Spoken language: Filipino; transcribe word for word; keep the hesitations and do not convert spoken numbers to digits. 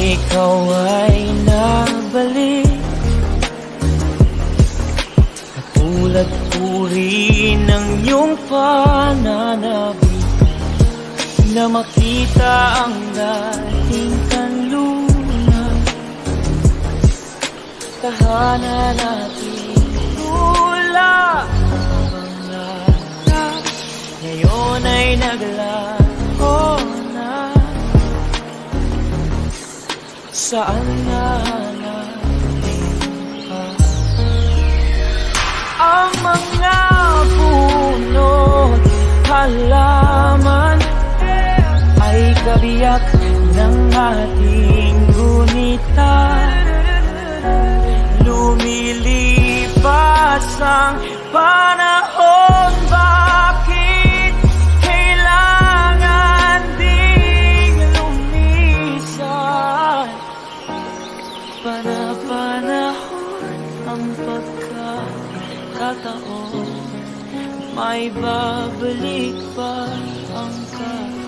ikaw ay nabalik. Katulad uri ng iyong pananabik, na makita ang dating kanlunan. Tahanan natin mula pangarap, ngayon ay naglaho na. Saan na natin pa ang mga puno't halaman ay kabiyak ng ating gunita. Lumilipas ang panahon, bakit kailangan ding lumisan? Pana-panahon ang pagkakataon, may babalik pa ang ka